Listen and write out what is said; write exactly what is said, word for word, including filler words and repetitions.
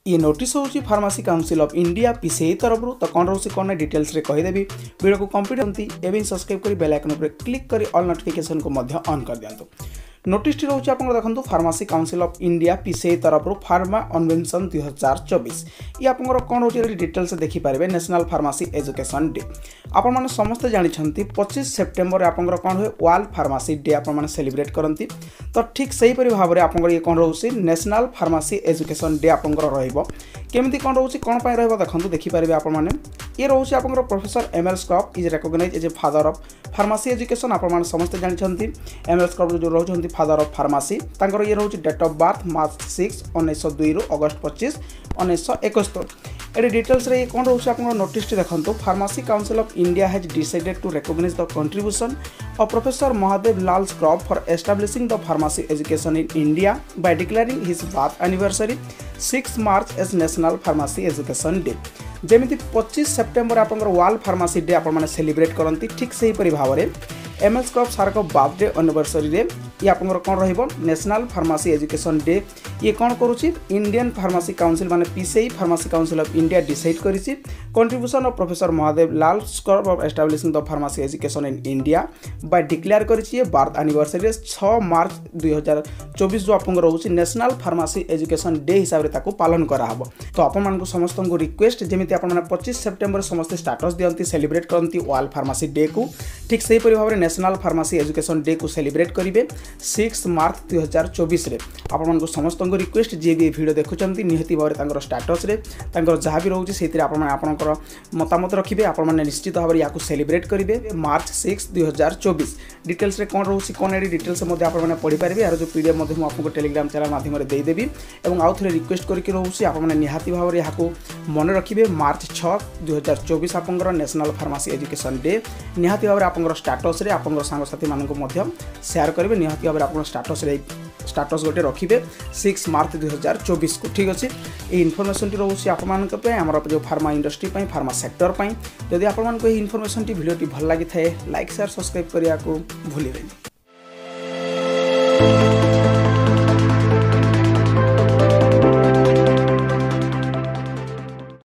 ये नोटिस होची pharmacy council of India PCI तरफ तो कौन रोचे कौन डिटेल्स रे कहीदेवी वीडियो को कंप्लीट होती एवं सब्सक्राइब कर बेल आइकन पर क्लिक कर ऑल नोटिफिकेशन को मध्य ऑन कर दिंतु। नोटिस टी रोचे आप देखो pharmacy council of India PCI तरफ फार्मा कन्वेंशन दुई हजार चौबीस ये आप कौन रोचे डिटेल्स देखिपारे नेशनल फार्मेसी एजुकेशन डे आपण मैंने समस्ते जानते पच्चीस सेप्टेम्बर आप कौन हुए वर्ल्ड फार्मेसी डे आप सेलिब्रेट करती तो ठीक से भाव में आप ये कौन रोचे नेशनल फार्मेसी एजुकेशन डे आपंकर केमी कौन रोचे कौन रहा देखो देखिपारे आप ये रोचे आप professor M L Schroff is recognise as a father of pharmacy education आप समस्ते जानते एम एल स्क्रॉफ जो रोचे फादर ऑफ फार्मेसी तांकर ये रोचे date of birth March six उन्नीस दुई रु अगस्ट पच्चीस उन्नीस इकहत्तर ये डिटेल्स रे कौन रोचे आप नोटिस देखो pharmacy council of India has decided to recognise the contribution of professor Mahadev Lal Schroff for establishing the pharmacy education in India by declaring his birth anniversary six March as national pharmacy education day जमी पच्चीस September आप world pharmacy day आप celebrate करती ठीक से भाव में M L स्क्रॉफ सार को बर्थडे एनिवर्सरी रे ये आप कौन रेशनल फार्मेसी एजुकेशन डे ये कौन करुच्ची इंडियन फार्मेसी काउंसिल माने PCI pharmacy council of India decide करिछि contribution of professor Mahadev Lal Schroff of establishing the pharmacy education in India by declare करिछि बर्थ एनिवर्सरी छह मार्च दुई हजार चौबीस जो आप रोचे नेशनल फार्मेसी एजुकेशन डे हिसाब से ताको पालन कराहब। तो आपण समस्त को रिक्वेस्ट जमी आप पच्चीस सेप्टेम्बर समस्त स्टाटस दियंती सेलिब्रेट करती वर्ल्ड फार्मेसी डे को ठीक से भाव में नेशनल फार्मेसी एजुकेशन डे को सेलिब्रेट करेंगे सिक्स मार्च दुई हजार चौबीस आपण समस्त रिक्वेस्ट जी भी वीडियो देखुं निहती भाव में स्टाटस जहाँ भी रोचे से आपंकर मतामत रखिए आपण निश्चित भाव में या सेलिब्रेट करेंगे मार्च सिक्स दुई हजार चौबीस डिटेल्स कौन रोचे कौन ये डिटेल्स आपने पढ़ी पारे यार जो पीडीएफ आपको टेलीग्राम चैनल माध्यम देदेवी और आउ थे रिक्वेस्ट करके रोचे आपने निहाती भाव में यहाँ मन रखिए मार्च छह दुई हजार चौबीस आपंकर नेशनल फार्मेसी एजुकेशन डे निहाती भाव में आप स्टाटस रे आप सांगसाथी मानक शेयर करेंगे निहाती भाव में आप स्टाटस रे स्टाटस गोटे रखिए सिक्स मार्च दुई हजार चौबीस को ठीक अच्छे ये इनफर्मेशन टी रोचे आम जो फार्मा इंडस्ट्री फार्मा सेक्टर जदि आपको इनफर्मेशन टी भिडियो भल लगी था लाइक शेयर सब्सक्राइब करने को भूलें।